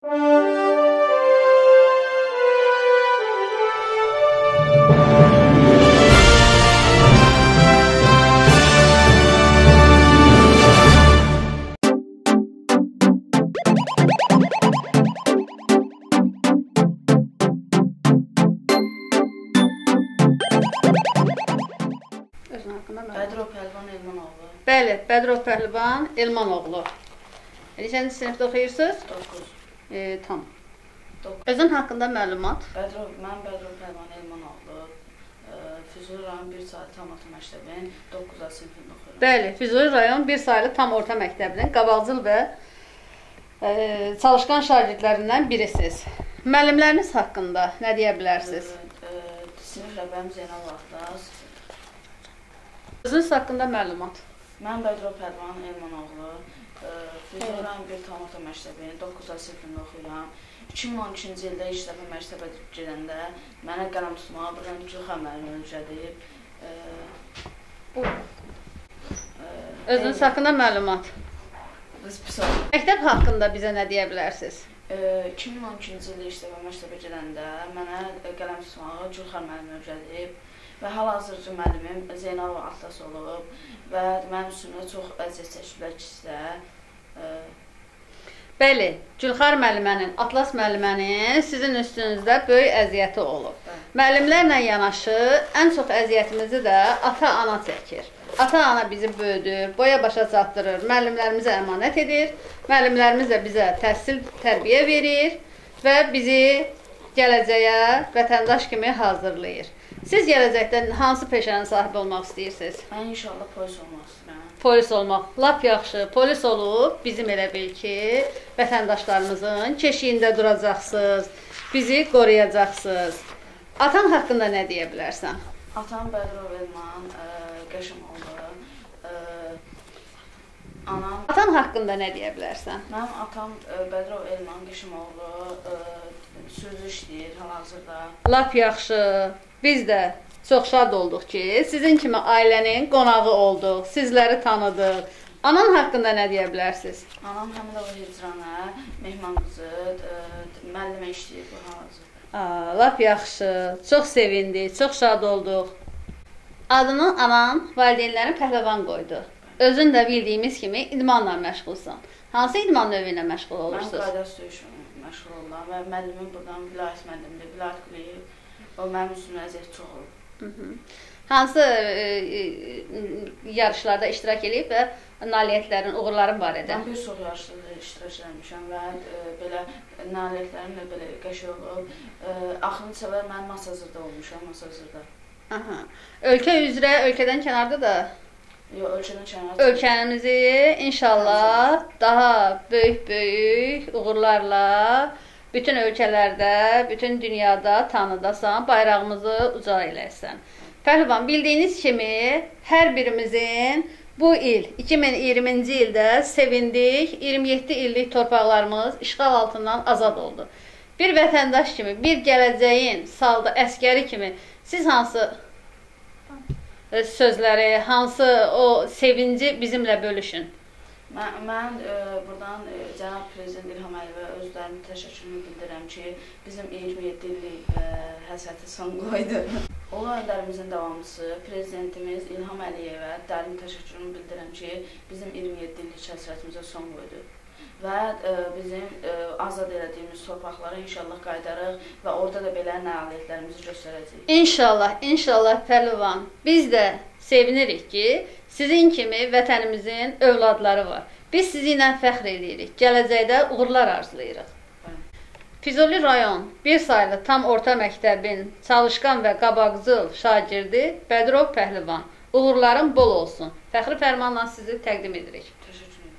Bədrov Pəhlivan Elmanoğlu. Bəli, Bədrov Pəhlivan Elmanoğlu. Neçənci sinifdə oxuyursuz? 9. Tam. Özün haqqında məlumat? Mən Bədrov Pəhlivan Elmanoğlu. Füzuli rayon 1 saylı tam orta məktəbinin 9-cu sinifində oxuyuram. Bəli, Füzuli rayon 1 saylı tam orta məktəbinin qabaqcıl və çalışqan şagirdlərindən birisiniz. Müəllimləriniz haqqında nə deyə bilərsiniz? Sinif rəhbərim Zeynal Vaxtaz. Özünüz haqqında məlumat? Mən Bədrov Pəhlivan Elmanoğlu. Füzuli rayon 1 tam orta məktəbinin 9-cu sinifində oxuyuram. 2012-ci ildə ilk dəfə məktəbə gedəndə mənə qələm tutmağa buradan Gülxan müəllim öyrədib. Özünüz haqqında məlumat? Məktəb haqqında bizə nə deyə bilərsiniz? 2012-ci ildə ilk dəfə məktəbə gedəndə mənə qələm tutmağı Gülxan müəllim öyrədib və hal-hazırki müəllimim Zeynal Atlas olub və mənim üstümdə çox əziyyət çəkiblər ikisi. Bəli, Gülxar müəllimənin, Atlas müəllimənin sizin üstünüzdə böyük əziyyəti olub. Müəllimlərlə yanaşı ən çox əziyyətimizi də ata-ana çəkir. Ata-ana bizi böyüdür, boya başa çatdırır, müəllimlərimizə əmanət edir. Müəllimlərimiz də bizə təhsil, tərbiyə verir və bizi gələcəyə vətəndaş kimi hazırlayır. Siz gələcəkdə hansı peşənin sahibi olmaq istəyirsiniz? Mən inşallah polis olmaq istəyirəm. Polis olmaq. Lap yaxşı. Polis olub bizim elə bil ki, vətəndaşlarımızın keşiyində duracaqsınız, bizi qoruyacaqsınız. Atan haqqında nə deyə bilərsən? Atam Bədrov Elman Qəşimoğlu. Anam... Atan haqqında nə deyə bilərsən? Mənim atam Bədrov Elman Qəşimoğlu sözü işləyir hal-hazırda. Lap yaxşı. Biz də çox şad olduq ki, sizin kimi ailənin qonağı olduq, sizləri tanıdıq. Anan haqqında nə deyə bilərsiniz? Anam Həmidova Hicranə, Mehman qızı, müəllimə işləyir bu hal-hazırda. Lap yaxşı, çox sevindik, çox şad olduq. Adını anan valideynlərin Pəhləvan qoydu. Özün də bildiyimiz kimi idmanla məşğulsan. Hansı idman növü ilə məşğul olursunuz? Mən qaydası döyüşü məşğul olduram və müəllimim buradan Vilayət müəllimdir, Vilayət Quliyev. O mənim üstümdə əziyyət çox olub. Hansı yarışlarda iştirak edib və nailiyyətlərin, uğurların var idi? Mən bir çox yarışlarda iştirak etmişəm və belə nailiyyətlərim də belə qəşəng olub. Axırıncı səfər mən Masazırda olmuşam, Masazırda. Ölkə üzrə, ölkədən kənarda da? Yox, ölkədən kənarda. Ölkəmizi inşallah daha böyük uğurlarla bütün ölkələrdə, bütün dünyada tanıdasan, bayrağımızı uca eləsən. Pəhlivan, bildiyiniz kimi, hər birimizin bu il, 2020-ci ildə sevindik, 27 illik torpaqlarımız işğal altından azad oldu. Bir vətəndaş kimi, bir gələcəyin saldı əskəri kimi, siz hansı sözləri, hansı o sevinci bizimlə bölüşün? Mən buradan cənab Prezident İlham Əliyevə özlərimin təşəkkürünü bildirirəm ki, bizim 27 illik həsrəti son qoydu. Ulu öndərimizin davamçısı Prezidentimiz İlham Əliyevə dərin təşəkkürümü bildirirəm ki, bizim 27 illik həsrətimizə son qoydu. Və bizim azad elədiyimiz torpaqlara inşallah qayıdarıq və orada da belə nailiyyətlərimizi göstərəcəyik. İnşallah, inşallah Pəhlivan. Biz də sevinirik ki, sizin kimi vətənimizin övladları var. Biz sizinlə fəxr edirik. Gələcəkdə uğurlar arzulayırıq. Füzuli rayon 1 saylı tam orta məktəbin çalışqan və qabaqcıl şagirdi Bədrov Pəhlivan. Uğurların bol olsun. Fəxri fərmanla sizi təqdim edirik. Təşəkkür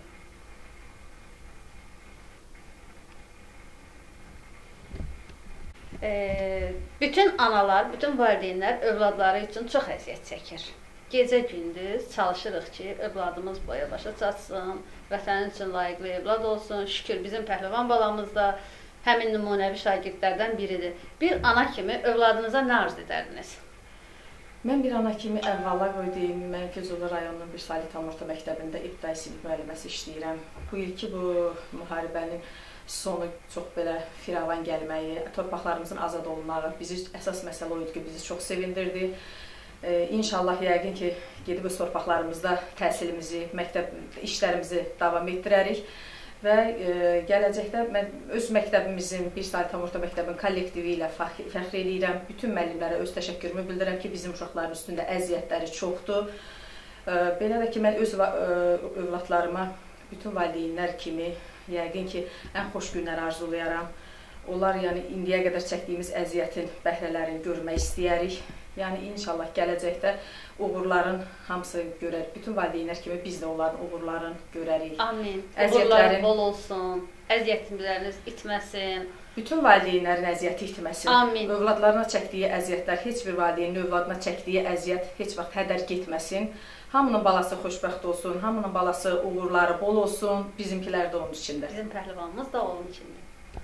edirəm. Bütün analar, bütün valideynlər övladları üçün çox əziyyət çəkir. Gecə-gündüz çalışırıq ki, övladımız boya başa çatsın, vətənin üçün layiqli övlad olsun. Şükür, bizim Pəhlivan balamız da həmin nümunəvi şagirdlərdən biridir. Bir ana kimi övladınıza nə arzu edərdiniz? Mən bir ana kimi əvvəla qoyduğum, mən Füzuli rayonunun 1 saylı tam orta məktəbində ibtidai sinif müəlliməsi işləyirəm. Bu ilki bu müharibənin sonu çox belə firavan gəlməyi, torpaqlarımızın azad olunmağı bizi əsas məsələ o idi ki, bizi çox sevindirdi. İnşallah yəqin ki, gedib öz torpaqlarımızda təhsilimizi, məktəb işlərimizi davam etdirərik və gələcəkdə mən öz məktəbimizin, bir sayı tam orta məktəbin kollektivi ilə fəxr edirəm. Bütün müəllimlərə öz təşəkkürümü bildirirəm ki, bizim uşaqların üstündə əziyyətləri çoxdur. Belə də ki, mən öz övladlarıma bütün valideynlər kimi yəqin ki, ən xoş günlər arzulayaram. Onlar yəni indiyə qədər çəkdiyimiz əziyyətin bəhrələrini görmək istəyərik. Yəni inşallah gələcəkdə uğurların hamısını görərik. Bütün valideynlər kimi biz də onların uğurlarını görərik. Amin. Uğurlar bol olsun. Əziyyətləriniz itməsin. Bütün valideynlərin əziyyəti itməsin. Amin. Övladlarına çəkdiyi əziyyətlər, heç bir valideynin övladına çəkdiyi əziyyət heç vaxt hədər getməsin. Hamının balası xoşbəxt olsun, hamının balası uğurları bol olsun. Bizimkilər də onun içində. Bizim pəhlivanımız da onun içində.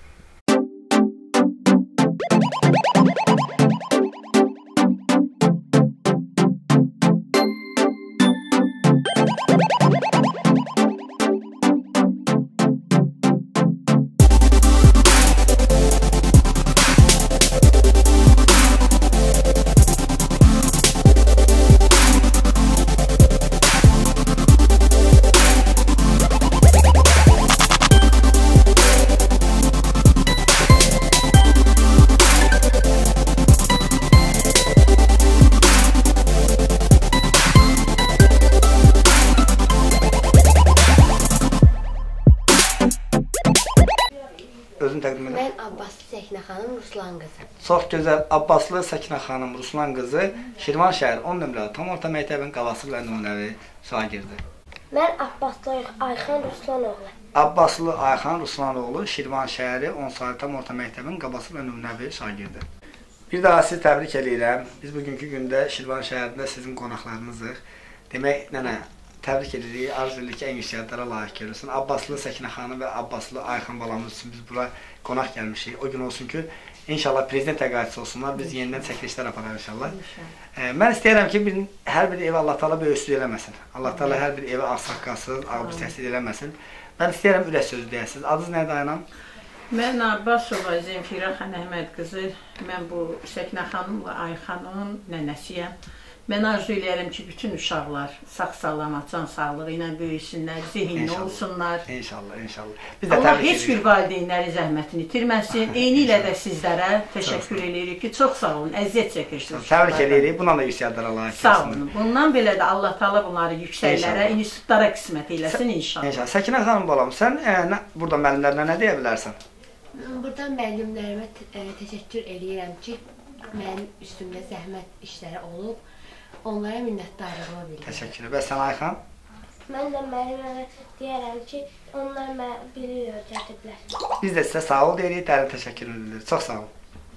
Mən Abbaslı Səkinə xanım Ruslan qızı. Çox gözəl Abbaslı Səkinə xanım Ruslan qızı Şirvanşəhər 10 nömrəli tam orta məktəbin qabaqcıl və nümunəvi şagirdi. Mən Abbaslı Ayxan Ruslanoğlu. Abbaslı Ayxan Ruslanoğlu Şirvanşəhəri 10 saylı tam orta məktəbin qabaqcıl və nümunəvi şagirdi. Bir daha sizi təbrik edirəm. Biz bugünkü gündə Şirvanşəhərində sizin qonaqlarınızıq. Demək, nənə, təbrik edirik, arzu edirik ki, ən yüksəklərə layiq görülsün. Abbaslı Səkinə xanım və Abbaslı Ayxan balamız üçün biz bura qonaq gəlmişik. O gün olsun ki, inşallah prezident təqaüdçüsü olsunlar, biz yenidən çəkilişlər aparar inşallah. Mən istəyirəm ki, hər bir evi Allah Taala böyüksüz eləməsin. Allah Taala hər bir evi ağsaqqalsız, ağır bir səssiz eləməsin. Mən istəyirəm ürək sözü deyəsiniz. Adınız nədir Aynan? Mən Abbasova Zemfira Xanəhməd qızı, mən bu Səkinə xanımla Ayxanın nənəsiyəm. Mən arzu eləyərəm ki, bütün uşaqlar sağ-salamat, can sağlığı ilə böyüsünlər, zehinli olsunlar. İnşallah, inşallah. Allah heç bir valideynləri zəhmətini itirməsin. Eyni ilə də sizlərə təşəkkür edirik ki, çox sağ olun, əziyyət çəkirsiniz. Təbrik edirik, buna da yüksəklərə layiq görülsün. Sağ olun. Bundan belə də Allah Taala bunları yüksəklərə, institutlara qismət eləsin inşallah. İnşallah. Səkinə xanım balam, sən burada müəllimlərinə nə deyə bilərsən? Buradan müəllimlərimə təşəkkür edirəm ki, mənim üstümdə zəhmət işləri olub. Onlara minnətdarlığımı bildirirəm. Təşəkkür. Və sən Ayxan? Mən də müəllimlərə deyərəm ki, onlar mənə bilir öyrədiblər. Biz də sizə sağ ol deyirik, dərin təşəkkür edirik. Çox sağ olun.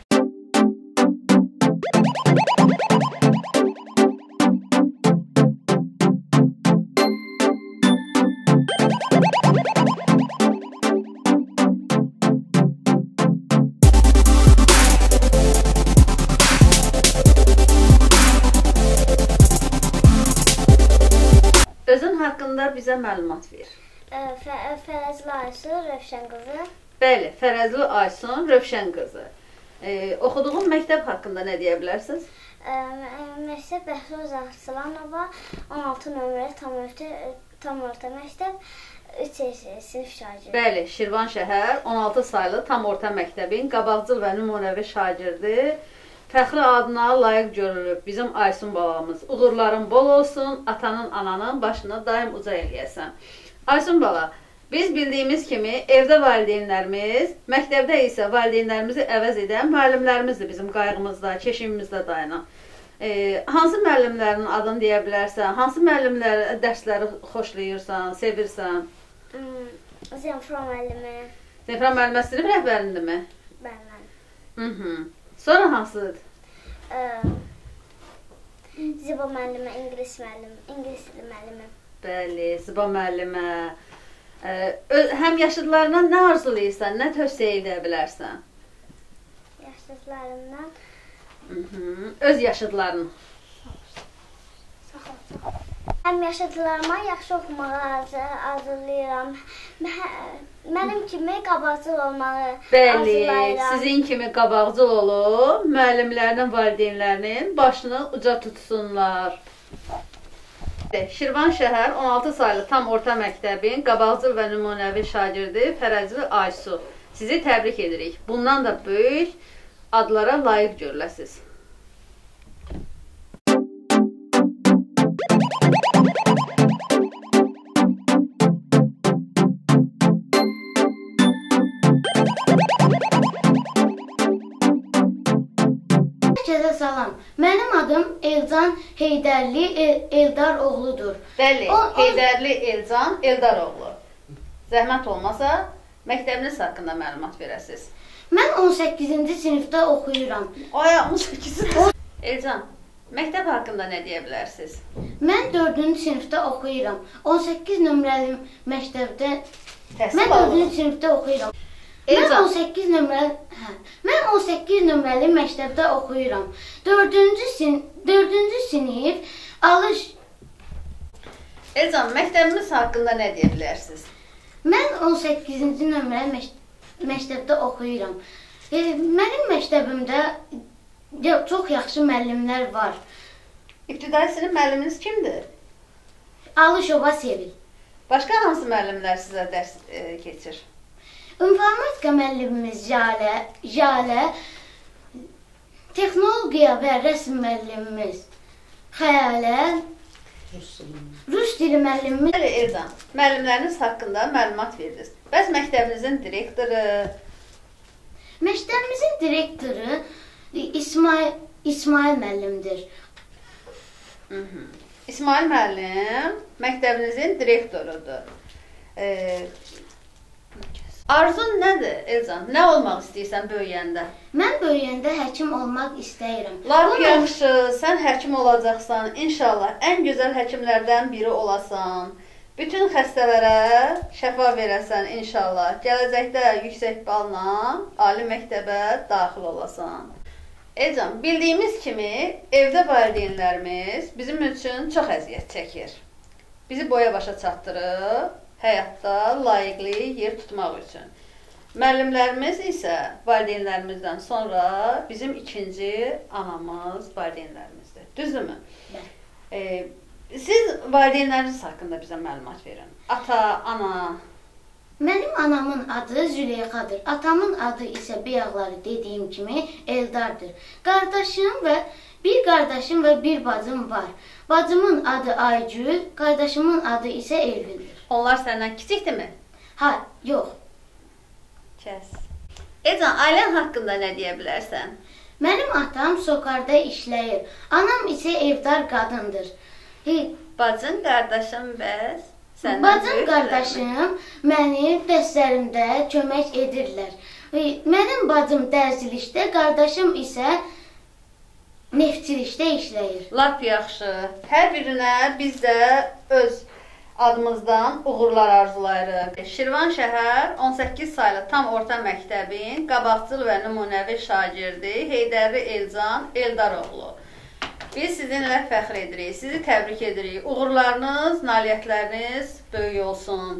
Özün haqqında bizə məlumat ver. Fərəzli Aysun Rövşən qızı. Bəli, Fərəzli Aysun Rövşən qızı. Oxuduğun məktəb haqqında nə deyə bilərsiniz? Məktəb Bəhruz Aslanova 16 nömrəli tam orta məktəb 3 sinif şagirdi. Bəli, Şirvanşəhər 16 saylı tam orta məktəbin qabaqcıl və nümunəvi şagirdi. Fəxri adına layiq görülüb bizim Aysun balamız. Uğurların bol olsun, atanın, ananın başını daim uca eləyəsən. Aysun bala, biz bildiyimiz kimi evdə valideynlərimiz, məktəbdə isə valideynlərimizi əvəz edən müəllimlərimizdir bizim qayğımızda, keşimimizdə dayanan. Hansı müəllimlərin adını deyə bilərsən? Hansı müəllimlər dərsləri xoşlayırsan, sevirsən? Zemfira müəllimi. Zemfira müəllimə sinif rəhbərindirmi? Bəli. Sonra hansıdır? Ziba müəllimə, ingilis müəllimi. Bəli, Ziba müəllimə. Həm yaşıdlarına nə arzulayırsan, nə tövsiyə edə bilərsən? Yaşıdlarımdan? Öz yaşıdların. Sağ ol. Həm yaşadılarıma yaxşı oxumağı arzulayıram. Mənim kimi qabaqcıl olmağı Bəli, arzulayıram. sizin kimi qabaqcıl olub, müəllimlərinin, valideynlərinin başını uca tutsunlar. Şirvan şəhər 16 saylı tam orta məktəbin qabaqcıl və nümunəvi şagirdi Fərəcli Aysu. Sizi təbrik edirik. Bundan da böyük adlara layiq görüləsiniz. Herkese salam. Mənim adım Elcan Heydərli Eldar oğludur. Bəli, Heydərli Elcan Eldaroğlu. Zəhmət olmasa, məktəbiniz haqqında məlumat verəsiniz. Mən 18-ci sinifdə oxuyuram. Aya, 18. Elcan, məktəb haqqında nə deyə bilərsiniz? Mən 4-cü sinifdə oxuyuram. 18 nömrəli məktəbdə Təhsil Mən 4-cü alın. sinifdə oxuyuram. Elcan, Mən 18 nömrəli məktəbdə oxuyuram. 4-cü sinif alış. Elcan, məktəbimiz haqqında nə deyə bilərsiniz? Mən 18-ci nömrəli məktəbdə oxuyuram. Mənim məktəbimdə çox yaxşı müəllimlər var. İbtidai sinif müəlliminiz kimdir? Alışova Sevil. Başqa hansı müəllimlər sizə dərs keçir? İnformatika müəllimimiz Jalə, texnologiya və rəsm müəllimimiz Xəyalə, Rus dili müəllimimiz. Bəli, Elcan, müəllimləriniz haqqında məlumat verdiniz. Bəs məktəbinizin direktoru? Məktəbimizin direktoru İsmail müəllimdir. İsmail müəllim məktəbinizin direktorudur. Arzun nədir, Elcan? Nə olmaq istəyirsən böyüyəndə? Mən böyüyəndə həkim olmaq istəyirəm. Lap yaxşı, sən həkim olacaqsan. İnşallah ən gözəl həkimlərdən biri olasan. Bütün xəstələrə şəfa verəsən inşallah. Gələcəkdə yüksək balla ali məktəbə daxil olasan. Elcan, bildiyimiz kimi evdə valideynlərimiz bizim üçün çox əziyyət çəkir. Bizi boya başa çatdırıb, həyatda layiqli yer tutmaq üçün. Müəllimlərimiz isə valideynlərimizdən sonra bizim ikinci anamız valideynlərimizdir. Düzdürmü? Bəli. Siz valideynləriniz haqqında bizə məlumat verin. Ata, ana. Mənim anamın adı Züleyxadır. Atamın adı isə bayaqları dediyim kimi Eldardır. Bir qardaşım və bir bacım var. Bacımın adı Aygül, qardaşımın adı isə Elvindir. Onlar səndən kiçikdirmi? Yox. Kəs. Elcan, ailən haqqında nə deyə bilərsən? Mənim atam sokarda işləyir. Anam isə evdar qadındır. Bacın, qardaşım bəs? Bacım, qardaşım mənim dərslərimdə kömək edirlər. Mənim bacım dərzilikdə, qardaşım isə neftçilikdə işləyir. Lap yaxşı. Hər birinə biz də öz adımızdan uğurlar arzulayırıq. Şirvan şəhər 18 saylı tam orta məktəbin qabaqcıl və nümunəvi şagirdi Heydərli Elcan Eldaroğlu. Biz sizinlə fəxr edirik, sizi təbrik edirik. Uğurlarınız, nailiyyətləriniz böyük olsun.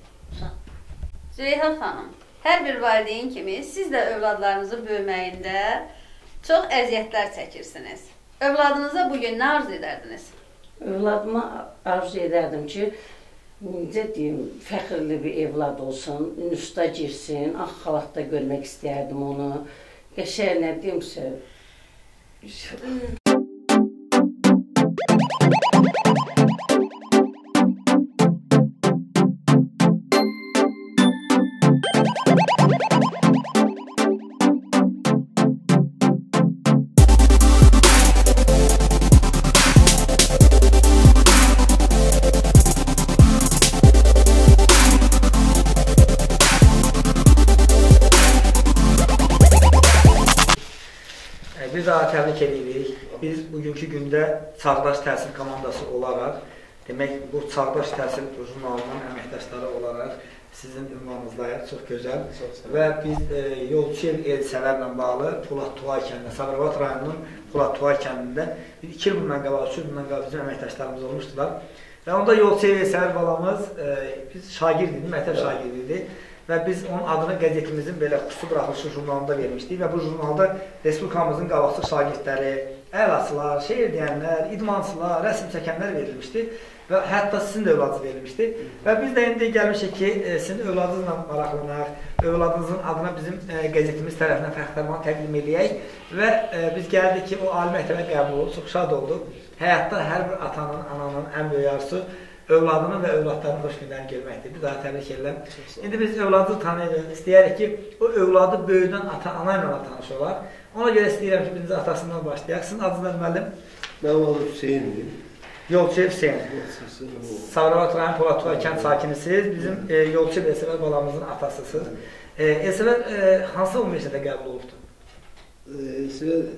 Züleyxa xanım, hər bir valideyn kimi siz də övladlarınızın böyüməyində çox əziyyətlər çəkirsiniz. Övladınıza bugün nə arzu edərdiniz? Övladıma arzu edərdim ki, necə deyim, fəxrli bir evlad olsun, üniversitə girsin, ağ xalatda görmək istəyərdim onu. Qəşəng nə deyimsə. Bir daha təbrik edirik. Biz bugünkü gündə Çağdaş Təhsil komandası olaraq, demək bu Çağdaş Təhsil jurnalının əməkdaşları olaraq sizin ünvanınızdayıq. Çox gözəl. Və biz Yolçuyev Elsələrlə bağlı Poladtuvay kəndində, Sabirabad rayonunun Poladtuvay kəndində 2 il bundan qabaq, 3 il bundan qabaq bizim əməkdaşlarımız olmuşdular. Və onda Yolçu Elsəvər balamız biz şagird idi, məktəb şagirdi idi. Və biz onun adını qəzetimizin belə xüsusi buraxılışı jurnalında vermişdik və bu jurnalda Respublikamızın qabaqcıl şagirdləri, əlaçılar, şeir deyənlər, idmançılar, rəsm çəkənlər verilmişdi və hətta sizin də övladınız verilmişdi. Və biz də indi gəlmişik ki, sizin övladınızla maraqlanaq, övladınızın adına bizim qəzetimiz tərəfindən fəxrlərini təqdim edək və biz gəldik ki, o ali məktəbə qəbul oldu, çox şad olduq. Həyatda hər bir atanın, ananın ən böyük arzusu övladının və övladlarının xoş günlərini görməkdir. Bir daha təbrik edirəm. İndi biz övladını tanıyırıq. İstəyərik ki, o övladı böyüdən ata-ana ilə tanış olar. Ona görə istəyirəm ki, birinci atasından başlayaq. Sizin adınız müəllim? Mənim adım Hüseyndir. Yolçu Hüseyn. Sabirabad rayon Poladlı kənd sakinisiniz. Bizim Yolçu Elsəvər balamızın atasısınız. Elsəvər hansı universitetə qəbul olubdur? Elsəvər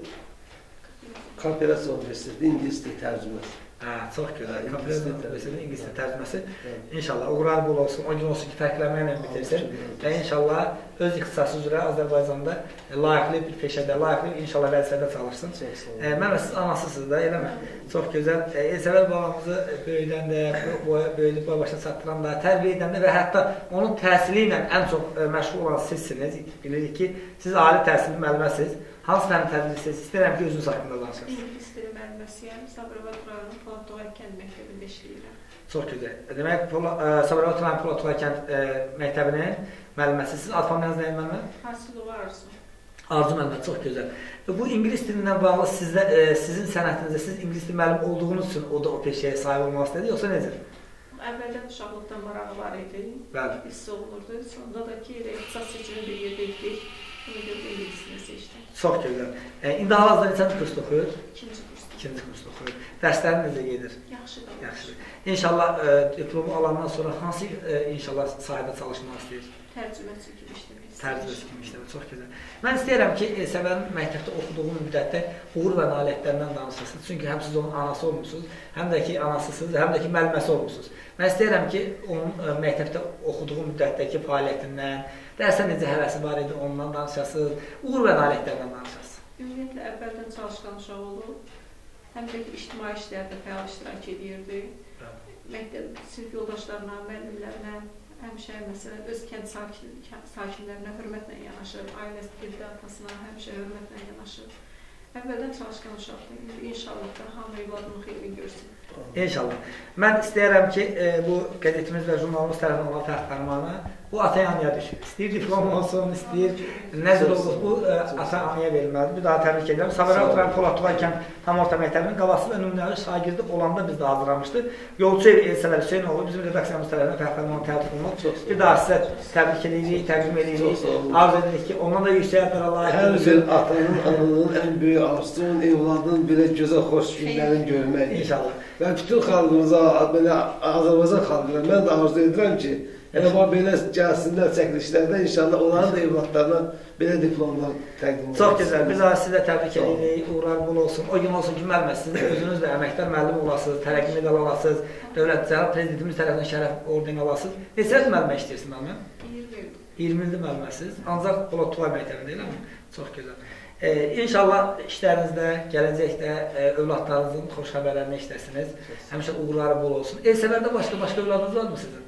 Konfederasiya Universiteti İngilis dili tərcüməsi. Çox gözəl. Konfederasiya İngilis dili tərcüməsi. İnşallah uğurlar bol olsun. O gün olsun ki, fərqlənməklə bitirsin. Və inşallah öz ixtisası üzrə Azərbaycanda layiqli bir peşədə, layiqli inşallah vəzifədə çalışsın. Mən siz anasısınız da, eləmi? Çox gözəl. Elsəvər balamızı böyüdəndə, böyüdüb boy başına çatdıranda, tərbiyə edəndə və hətta onun təhsili ilə ən çox məşğul olan sizsiniz. Bilirik ki, siz ali təhsilli müəlliməsiniz. Hansı fənn tədrisiniz? İstəyirəm ki, özünüz haqqında danışasınız. İngilis dili müəlliməsiyəm. Sabirabad rayon Poladlı kənd məktəbində işləyirəm. Çox gözəl. Demək, Sabirabad rayon Poladlı kənd məktəbinin müəlliməsiniz. Siz ad familiyanız nəyin müəllimə? Hasılova Arzu. Arzu müəllimə, çox gözəl. Bu İngilis dilindən bağlı sizin sənətinizdə, siz İngilis dili müəllim olduğunuz üçün o da o peşəyə sahib olmaq istədi, yoxsa necə? Əvvəldən uşaqlıqdan marağı var idi. Hiss olunurdu. Sonunda da ki, ixtisas seçimi bir yerdə etdik. Ona görə də İngilis dilini seçdim. Çox gözəl. İndi hal-hazırda neçənci kursda oxuyur? İkinci kursda. İkinci kursda oxuyur. Dərsləri necə gedir? Yaxşıdır. Yaxşıdır. İnşallah diplomu alandan sonra hansı inşallah sahədə çalışmaq istəyir? Tərcüməçi kimi işləmək. Tərcüməçi kimi işləmək. Çox gözəl. Mən istəyirəm ki, Elsəvərin məktəbdə oxuduğu müddətdə uğur və nailiyyətlərindən danışırsınız. Çünki həm siz onun anası olmuşsunuz, həm də ki anasısınız, həm də ki müəlliməsi olmuşsunuz. Mən istəyirəm ki, onun məktəbdə oxuduğu müddətdəki fəaliyyətindən, dərsə necə həvəsi var idi, ondan danışasınız, uğur və nailiyyətlərdən danışasınız. Ümumiyyətlə, əvvəldən çalışqan uşaq olub, həm də ki, ictimai işlərdə fəal iştirak edirdi. Məktəb, sinif yoldaşlarına, müəllimlərinə, həmişə məsələn, öz kənd sakinlərinə hörmətlə yanaşır, ailəsi, dildə atasına həmişə hörmətlə yanaşır. Əvvəldən çalışqan uşaqdır. İnşallah da hamı evladının xeyrini görsün. İnşallah. Mən istəyirəm ki, bu qəzetimiz və jurnalımız tərəfindən olan fəxrləmanı bu ata-anaya düşür. İstəyir diplom olsun, istəyir nəzər olsun, bu ata-anaya verilməlidir. Bir daha təbrik edirəm. Sabirabad rayon Poladlı kənd tam orta məktəbinin qabaqcıl və nümunəvi şagirdi olanda biz də hazırlamışdıq. Yolçu Elsəvər Hüseynoğlu bizim redaksiyamız tərəfindən fəxrləmanı təbrik olunur. Bir daha sizə təbrik edirik, təqdim edirik. Arzu edirik ki, ondan da yüksək adlara layiq. Hər bir atanın, ananın ən böyük arzusu onun evladının belə gözəl, xoş günlərini görmək. İnşallah. Və bütün xalqımıza, Azərbaycan xalqına mən də arzu edirəm ki, belə gəlsinlər çəkilişlərdə inşallah onların da evladlarına belə diplomlar təqdim olunur. Çox gözəl. Biz sizə təbrik edirik. Uğurlar bol olsun. O gün olsun ki, müəllimə, siz də özünüz də əməkdar müəllim olasınız, tərəqqi medal alasınız, dövlət cənab prezidentimiz tərəfindən şərəf ordeni alasınız. Neçə il müəllimə işləyirsiniz müəllimə? 20 il. 20 ildir müəlliməsiniz. Ancaq Poladlı məktəbində eləmi? Çox gözəl. İnşallah işlərinizdə, gələcəkdə övladlarınızın xoş xəbərlərini işləsiniz. Həmişə uğurları bol olsun. Elsəvərdə başqa övladınız var mı sizin?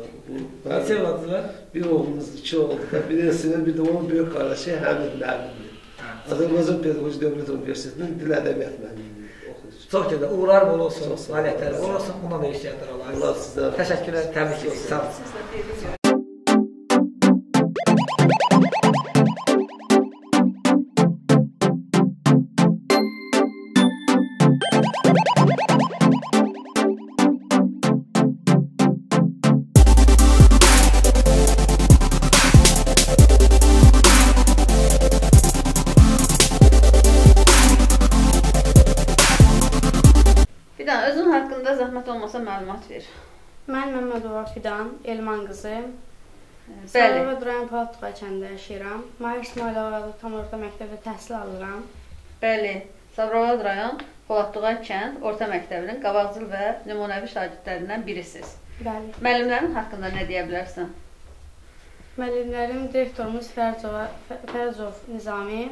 Neçə övladınız var? Bir oğlumuz, iki oğlumuz. Bir Elsəvər, bir də onun böyük qardaşı Həmid müəllimdir. Azərbaycan Pedaqoji Dövlət Universitetinin dil ədəbiyyat müəllimidir. Çox gözəl. Uğurlar bol olsun, nailiyyətlər bol olsun. Bundan da işləyənlər olar. Allah sizdən. Təşəkkürlər, təbrik edirik. Sağ olun. Özün haqqında zəhmət olmasa məlumat ver. Mən Məmmədova Fidan, Elman qızı. Bəli. Sabirabad rayon Poladlı kəndində yaşayıram. Mahir İsmailova tam orta məktəbdə təhsil alıram. Bəli. Sabirabad rayon Poladlı kənd orta məktəbinin qabaqcıl və nümunəvi şagirdlərindən birisiniz. Bəli. Müəllimlərin haqqında nə deyə bilərsən? Müəllimlərim direktorumuz Fərzov Nizami.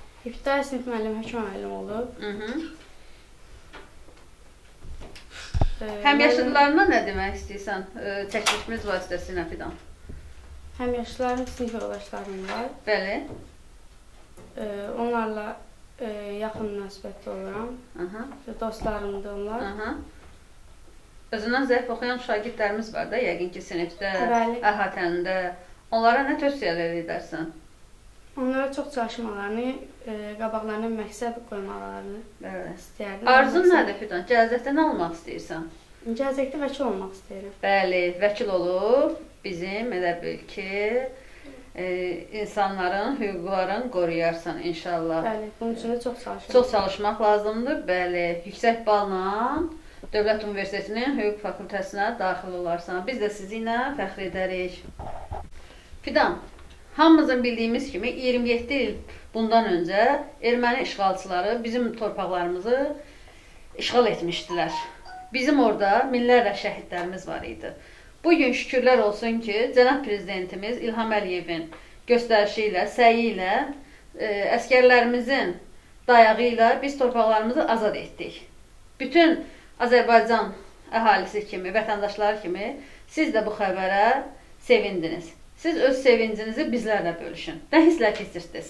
İbtidai sinif müəllim Həkimə müəllim olub. Həmyaşıdlarına nə demək istəyirsən çəkilişimiz vasitəsilə Fidan? Həmyaşıdlarım sinif yoldaşlarım var. Bəli. Onlarla yaxın münasibətdə oluram. Dostlarımdır onlar. Özündən zəif oxuyan şagirdlərimiz var da, yəqin ki, sinifdə, əhatəndə. Onlara nə tövsiyələr edərsən? Onlara çox çalışmalarını, qabaqlarına məqsəd qoymalarını istəyərdim. Arzun nədir Fidan? Gələcəkdə nə olmaq istəyirsən? Gələcəkdə vəkil olmaq istəyirəm. Bəli, vəkil olub bizim elə bil ki, insanların hüquqlarını qoruyarsan inşallah. Bəli, bunun üçün də çox çalışıram. Çox çalışmaq lazımdır. Bəli, yüksək balla Dövlət Universitetinin hüquq fakültəsinə daxil olarsan. Biz də sizinlə fəxr edərik. Fidan, hamımızın bildiyimiz kimi 27 il bundan öncə erməni işğalçıları bizim torpaqlarımızı işğal etmişdilər. Bizim orada minlərlə şəhidlərimiz var idi. Bugün şükürlər olsun ki, Cənab Prezidentimiz İlham Əliyevin göstərişi ilə, səyi ilə, əskərlərimizin dayağı ilə biz torpaqlarımızı azad etdik. Bütün Azərbaycan əhalisi kimi, vətəndaşları kimi siz də bu xəbərə sevindiniz. Siz öz sevincinizi bizlərlə bölüşün. Nə hisslər keçirdiniz?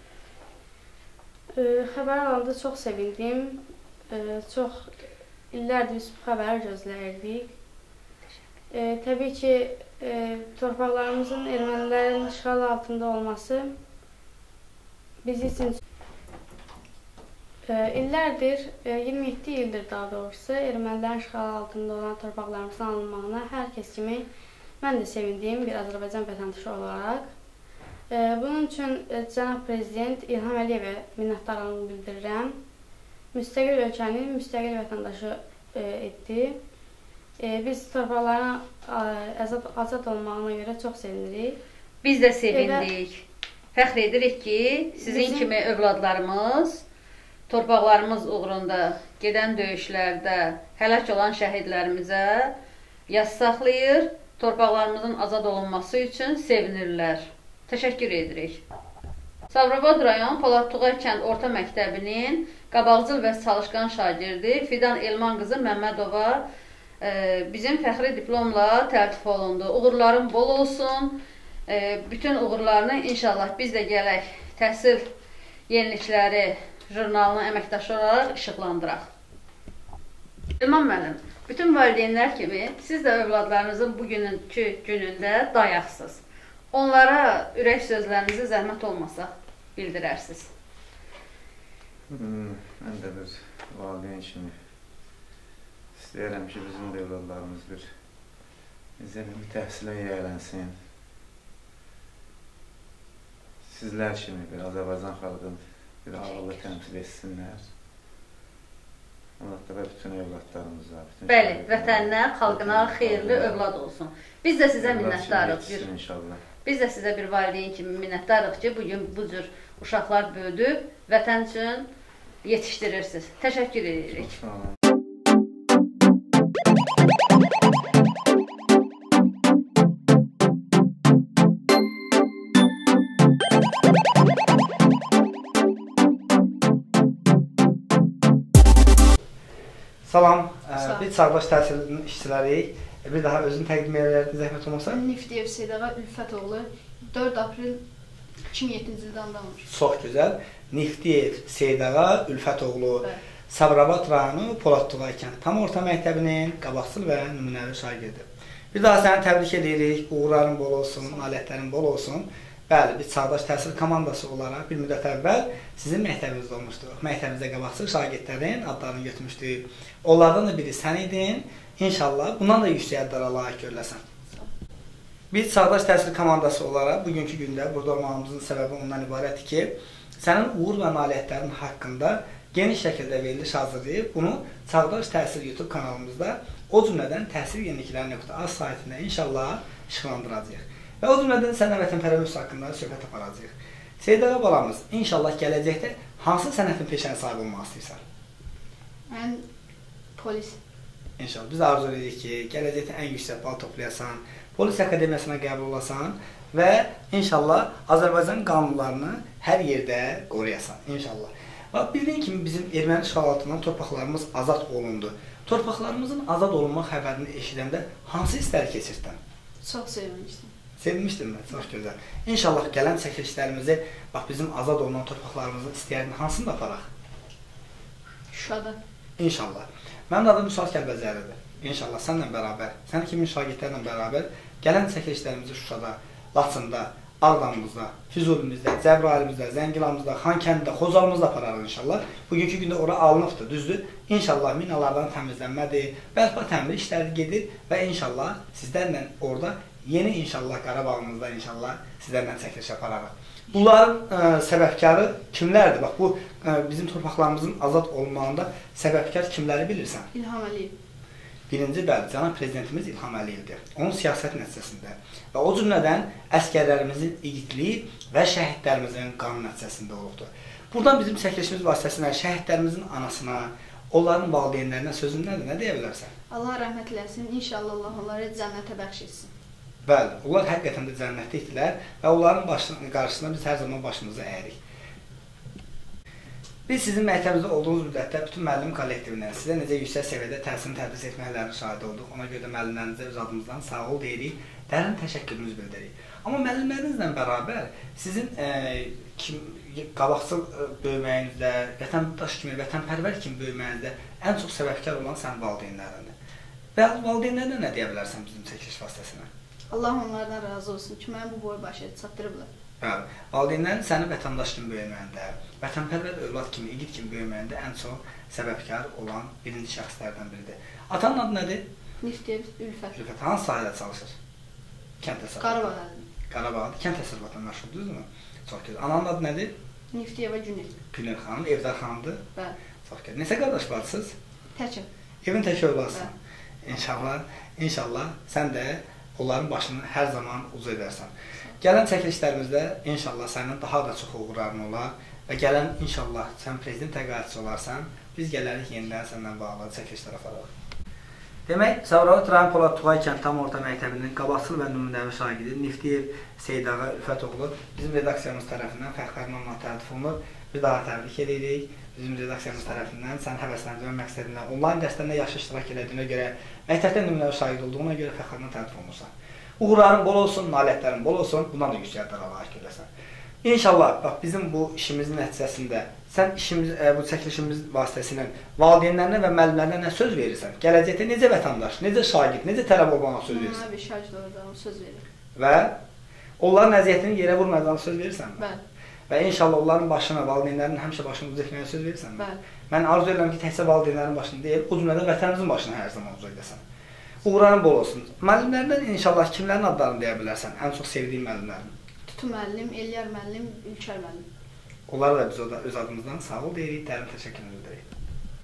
Xəbər alanda çox sevindim. Çox illərdir biz bu xəbəri gözləyirdik. Təbii ki, torpaqlarımızın ermənilərin işğal altında olması biz üçün illərdir, 27 ildir daha doğrusu, ermənilərin işğal altında olan torpaqlarımızın alınmağına hər kəs kimi mən də sevindiyim bir Azərbaycan vətəndaşı olaraq. Bunun üçün Cənab Prezident İlham Əliyevə minnətdarlığımı bildirirəm. Müstəqil ölkənin müstəqil vətəndaşı etdi. Biz torpaqların azad olmağına görə çox sevinirik. Biz də sevindik. Fəxr edirik ki, sizin kimi övladlarımız torpaqlarımız uğrunda gedən döyüşlərdə həlak olan şəhidlərimizə yas saxlayır, torpaqlarımızın azad olunması üçün sevinirlər. Təşəkkür edirik. Sabirabad rayon Poladtugay kənd orta məktəbinin qabaqcıl və çalışqan şagirdi Fidan Elman qızı Məmmədova bizim fəxri diplomla təltif olundu. Uğurların bol olsun. Bütün uğurlarını inşallah biz də gələk təhsil yenilikləri jurnalının əməkdaşı olaraq işıqlandıraq. Elman müəllim, bütün valideynlər kimi siz də övladlarınızın bugünkü günündə dayaqsınız. Onlara ürək sözlərinizi zəhmət olmasa bildirərsiniz. Mən də bir valideyn kimi istəyərəm ki, bizim də övladlarımız bir təhsilə yiyələnsin. Sizlər kimi bir Azərbaycan xalqın bir ağırlı təmsil etsinlər. Onlarda və bütün övladlarımıza. Bəli, vətəninə, xalqına xeyirli övlad olsun. Biz də sizə minnətdarıq. Biz də sizə bir valideyn kimi minnətdarıq ki, bugün bu cür uşaqlar böyüdüb, vətən üçün yetişdirirsiniz. Təşəkkür edirik. Salam, biz Çağdaş Təhsilinin işçiləriyik. Bir daha özünü təqdim edərdiniz, zəhmət olmasa. Niftiyev Seydağa Ülfətoğlu 4 aprel 2007-ci ildə alınmış. Çox gözəl. Niftiyev Seydağa Ülfətoğlu, Sabirabad rayonu Poladtugay kənd tam orta məktəbinin qabaqcıl və nümunəvi şagirdi. Bir daha səni təbrik edirik, uğurların bol olsun, nailiyyətlərin bol olsun. Bəli, biz Çağdaş Təhsil komandası olaraq bir müddət əvvəl sizin məktəbinizdə olmuşduq. Məktəbimizdə qabaqcıl şagirdlərin adlarını götürmüşdük. Onlardan da biri sən idin. İnşallah bundan da yüksək adlara layiq görüləsən. Biz Çağdaş Təhsil komandası olaraq bugünkü gündə burada olmağımızın səbəbi ondan ibarətdir ki, sənin uğur və nailiyyətlərin haqqında geniş şəkildə veriliş hazırlayıb, bunu Çağdaş Təhsil YouTube kanalımızda, o cümlədən təhsilyenilikləri.az saytında inşallah işıqlandıracağıq. Və o cümlədən səndən vətənpərvərlik haqqında söhbət aparacağıq. Seydağa balamız, inşallah gələcəkdə hansı sənətin peşəni sahibi olmaq istəyirsən? Mən polis. İnşallah. Biz arzu edirik ki, gələcəkdə ən yüksək bal toplayasan, polis akademiyasına qəbul olasan və inşallah Azərbaycan qanunlarını hər yerdə qoruyasan. İnşallah. Bildiğin kimi bizim erməni işğalı altından torpaqlarımız azad olundu. Torpaqlarımızın azad olunma xəbərini eşidəndə hansı hissləri keçirdin? Çox sevinmişdim. Sevinmişdin mi? Çox gözəl. İnşallah gələn çəkilişlərimizi, bax bizim azad olunan torpaqlarımızın istəyərini hansını da aparaq? Şuşada. İnşallah. Mənim adım Müsal Kəlbəzəridir. İnşallah sənlə bərabər, sənin kimi şagirdlərlə bərabər gələn çəkilişlərimizi Şuşada, Laçında, Ağdamımızda, Füzulimizdə, Cəbrayılımızda, Zəngilanımızda, Xankəndidə, Xocalımızda apararıq inşallah. Bugünkü gündə ora alınıbdır, düzdür. İnşallah minalardan təmizlənmədir, bərpa təmir işləri gedir və inşallah sizlərlə orada yeni inşallah Qarabağımızda inşallah sizlərlə çəkiliş apararıq. Bunların səbəbkarı kimlərdir? Bax bu bizim torpaqlarımızın azad olunmağında səbəbkar kimləri bilirsən? İlham Əliyev. Birinci bəli, cənab prezidentimiz İlham Əliyevdir. Onun siyasət nəticəsində və o cümlədən əsgərlərimizin igidliyi və şəhidlərimizin qanun nəticəsində olubdur. Buradan bizim çəkilişimiz vasitəsilə şəhidlərimizin anasına, onların valideynlərinə sözün nədir? Nə deyə bilərsən? Allah rəhmət eləsin. İnşallah Allah onları cənnətə bəxş etsin. Bəli, onlar həqiqətən də cənnətdə idilər və onların qarşısında biz hər zaman başımızı əyirik. Biz sizin məktəbinizdə olduğunuz müddətdə bütün müəllim kollektivindən sizə necə yüksək səviyyədə təhsilini tədris etməklərinin şahidi olduq. Ona görə də müəllimlərinizə öz adımızdan sağ ol deyirik, dərin təşəkkürümüzü bildiririk. Amma müəllimlərinizlə bərabər sizin qabaqcıl böyüməyinizdə, vətəndaş kimi, vətənpərvər kimi böyüməyinizdə ən çox səbəbkar olan sənin valideynlərindir. Və valideynlərlə nə deyə bilərsən bizim çəkiliş vasitəsilə? Allah onlardan razı olsun ki, mənə bu boy başa çatdırıblar. Bəli, valideynlərin səni vətəndaş kimi böyüməyində, vətənpərvər övlad kimi, igid kimi böyüməyində ən çox səbəbkar olan birinci şəxslərdən biridir. Atanın adı nədir? Niftiyev Ülfət. Ülfət, hansı sahədə çalışır? Kənd təsərrüfatı. Qarabağ. Qarabağ, kənd təsərrüfatına məşğul, düzdürmü? Çox gözəl. Ananın adı nədir? Niftiyeva Günel. Günel xanım, evdar xanımdır? Bəli. Çox gözəl. Neçə qardaş bacısınız? Təkəm. Evin tək övladsın. İnşallah sən də onların başını hər zaman uca edərsən. Gələn çəkilişlərimizdə inşallah sənin daha da çox uğurların olar və gələn inşallah sən prezident təqaüdçüsü olarsan, biz gələrik yenidən səndən bağlı çəkilişlər apararıq. Demək, Savralı Turan Polad Tuğay kənd tam orta məktəbinin qabaqcıl və nümunəvi şagirdi Niftiyev Seydağı Ülfətoğlu bizim redaksiyamız tərəfindən fəxrlərlə təltif olunur. Bir daha təbrik edirik. Bizim redaksiyamız tərəfindən sən həvəsləndirmə məqsədindən onlayn dərslərində yaxşı iştirak edildiyinə görə, məktəbdə nümunəvi şagird olduğuna görə fəxrlərlə təltif olunursan. Uğurların bol olsun, nailiyyətlərin bol olsun, bundan da yüksəklərə layiq görəsən. İnşallah, bax bizim bu işimizin nəticəsində sən bu çəkilişimiz vasitəsilə valideynlərinə və müəllimlərinə nə söz verirsən? Gələcəkdə necə vətəndaş, necə şagird, necə tələb olmağa söz verirsən? Mən bir şagird olacağım, söz verirəm. Və onların əziyyətini yerə vurmayacağını söz verirsən? Bəli. Və inşallah onların başına, valideynlərin həmişə başını uca etməyə söz verirsən? Bəli. Mən arzu edirəm ki, təkcə valideynlərin başını deyil, o cümlədən vətənimizin başına hər zaman uca edəsən. Uğurların bol olsun. Müəllimlərdən inşallah kimlərin adlarını deyə bilərsən? Ən çox sevdiyin müəllimlərin? Tutu müəllim, Eliyar müəllim, Ülkər müəllim. Onlara da biz öz adımızdan sağ ol deyirik, dərin təşəkkür edirik.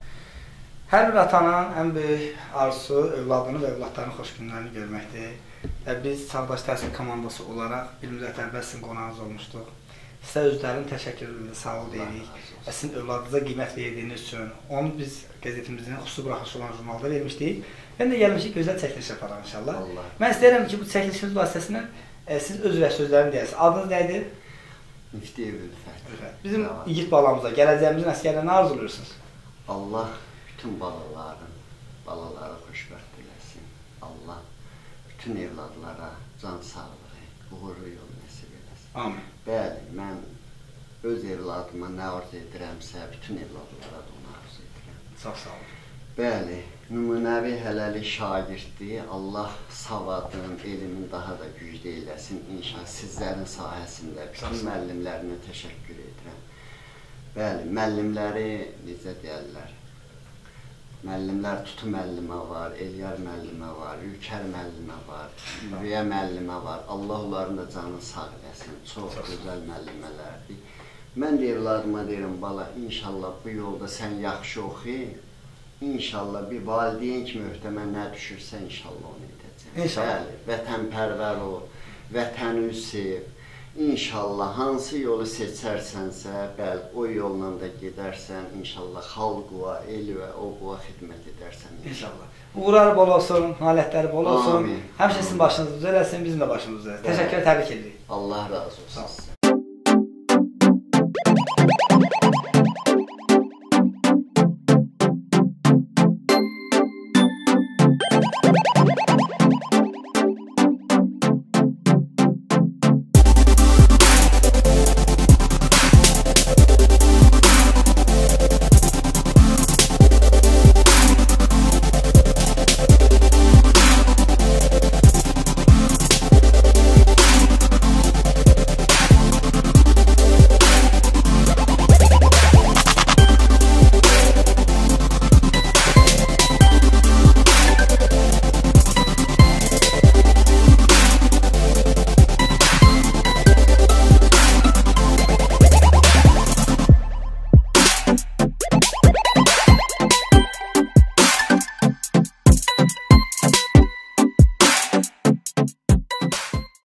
Hər bir atanın ən böyük arzusu övladını və övladların xoş günlərini görməkdir. Və biz Çağdaş Təhsil komandası olaraq bir müddət əvvəl sizin qonağınız olmuşduq. Sizə özlərinin təşəkkürünü sağ ol deyirik. Və sizin övladınıza qiymət verdiyiniz üçün onu biz qəzetimizin xüsusi buraxılışı olan jurnalda vermişdik. Yəni də gəlmişik, gözəl çəkiliş yaparaq inşallah. Mən istəyirəm ki, bu çəkilişimiz vasitəsilə siz öz sözlərini deyəsiniz. Adınız nədir? Niftiyev Ülfət. Bizim igid balamıza, gələcəyimizin əsgərlərinə nə arzuluyorsunuz? Allah bütün balalara xoşbəxt eləsin. Allah bütün evladlara can sağlığı, uğurlu yol nəsib eləsin. Amin. Bəli, mən öz evladıma nə arzu edirəmsə, bütün evladlara da onu arzu edirəm. Çox sağ olun. Bəli, nümunəvi hələlik şagirddir. Allah savadın, elmin daha da güclü eləsin. İnşallah sizlərin sahəsində bütün müəllimlərinə təşəkkür edirəm. Bəli, müəllimləri necə deyərlər? Müəllimlər Tutu müəllimə var, Eliyar müəllimə var, Ülkər müəllimə var, Ülviyə müəllimə var. Allah onların da canını sağ eləsin. Çox gözəl müəllimələrdir. Mən də evladıma deyirəm, bala, inşallah bu yolda sən yaxşı oxu. İnşallah bir valideyn kimi öhdəmə nə düşürsə, inşallah onu edəcəm. İnşallah. Bəli, vətənpərvər ol, vətəni sev. İnşallah hansı yolu seçərsənsə, bəli, o yolla da gedərsən, inşallah xalqa, el və oğula xidmət edərsən. İnşallah. Uğurları bol olsun, nailiyyətləri bol olsun. Amin. Həmişə sizin başınız düzə eləsin, bizim də başımız düzə eləsin. Təşəkkür, təbrik edirik. Allah razı olsun.